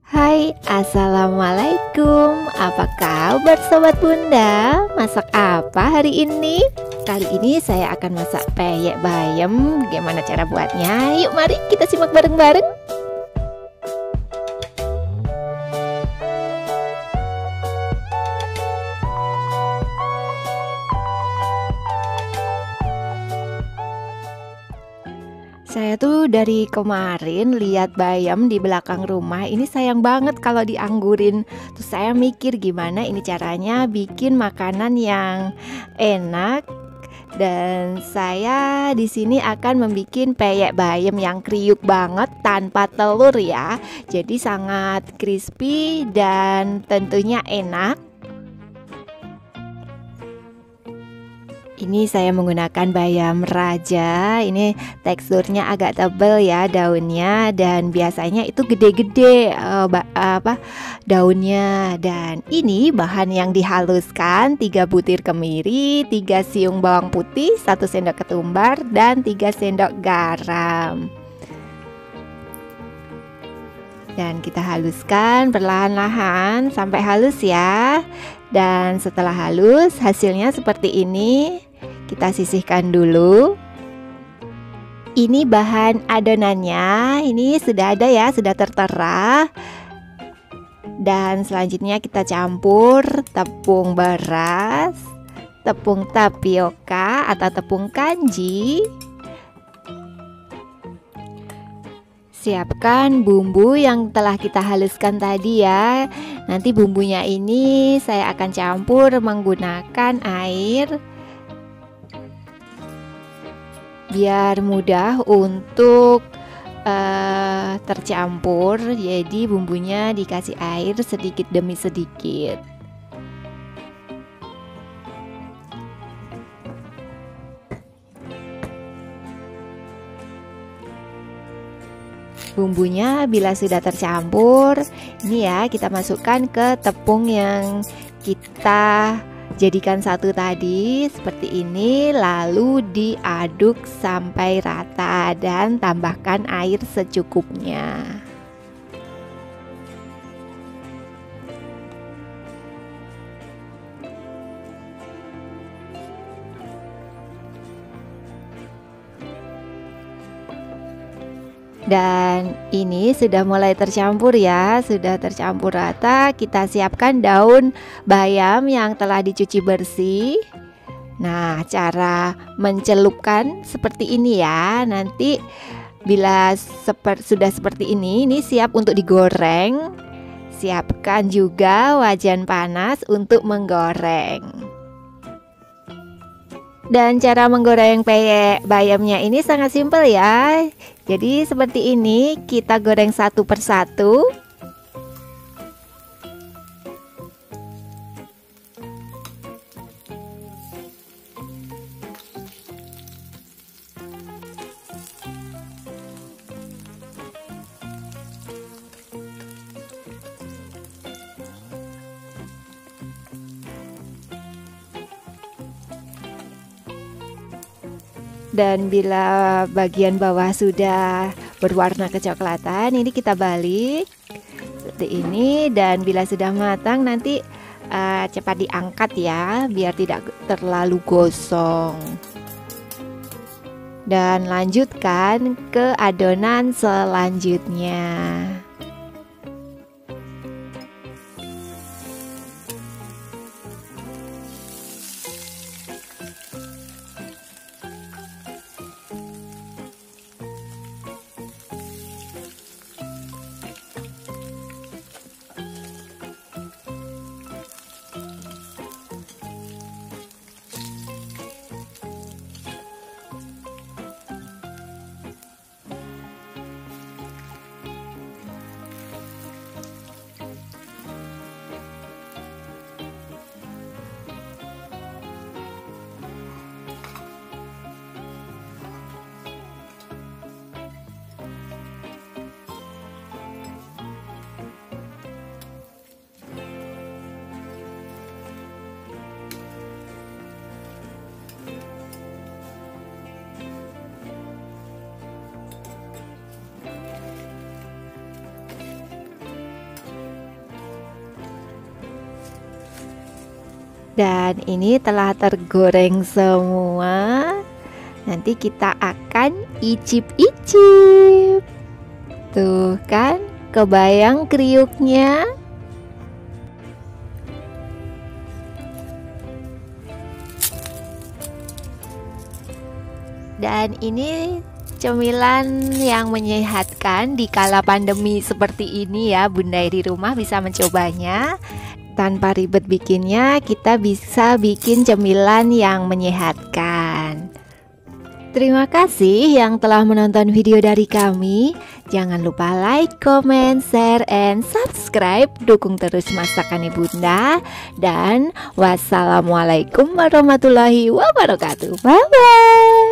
Hai, assalamualaikum. Apa kabar sobat bunda? Masak apa hari ini? Kali ini saya akan masak peyek bayam. Gimana cara buatnya? Yuk mari kita simak bareng-bareng. Saya tuh dari kemarin lihat bayam di belakang rumah. Ini sayang banget kalau dianggurin. Terus saya mikir gimana ini caranya bikin makanan yang enak. Dan saya di sini akan membuat peyek bayam yang kriuk banget tanpa telur ya. Jadi sangat crispy dan tentunya enak. Ini saya menggunakan bayam raja. Ini teksturnya agak tebal ya daunnya, dan biasanya itu gede-gede daunnya. Dan ini bahan yang dihaluskan: 3 butir kemiri, 3 siung bawang putih, 1 sendok ketumbar, dan 3 sendok garam. Dan kita haluskan perlahan-lahan sampai halus ya. Dan setelah halus hasilnya seperti ini. Kita sisihkan dulu. Ini bahan adonannya. Ini sudah ada ya, sudah tertera. Dan selanjutnya kita campur tepung beras, tepung tapioka atau tepung kanji. Siapkan bumbu yang telah kita haluskan tadi ya. Nanti bumbunya ini saya akan campur menggunakan air biar mudah untuk tercampur. Jadi bumbunya dikasih air sedikit demi sedikit. Bumbunya bila sudah tercampur, ini ya kita masukkan ke tepung yang kita jadikan satu tadi seperti ini, lalu diaduk sampai rata dan tambahkan air secukupnya. Dan ini sudah mulai tercampur ya, sudah tercampur rata. Kita siapkan daun bayam yang telah dicuci bersih. Nah, cara mencelupkan seperti ini ya. Nanti bila sudah seperti ini siap untuk digoreng. Siapkan juga wajan panas untuk menggoreng. Dan cara menggoreng peyek bayamnya ini sangat simpel ya. Jadi seperti ini, kita goreng satu persatu. Dan bila bagian bawah sudah berwarna kecoklatan, ini kita balik seperti ini. Dan bila sudah matang nanti cepat diangkat ya, biar tidak terlalu gosong. Dan lanjutkan ke adonan selanjutnya. Dan ini telah tergoreng semua. Nanti kita akan icip-icip. Tuh kan, kebayang kriuknya. Dan ini cemilan yang menyehatkan di kala pandemi seperti ini ya. Bunda di rumah bisa mencobanya. Tanpa ribet bikinnya, kita bisa bikin cemilan yang menyehatkan. Terima kasih yang telah menonton video dari kami. Jangan lupa like, comment, share, and subscribe. Dukung terus masakan Bunda. Dan wassalamualaikum warahmatullahi wabarakatuh. Bye-bye.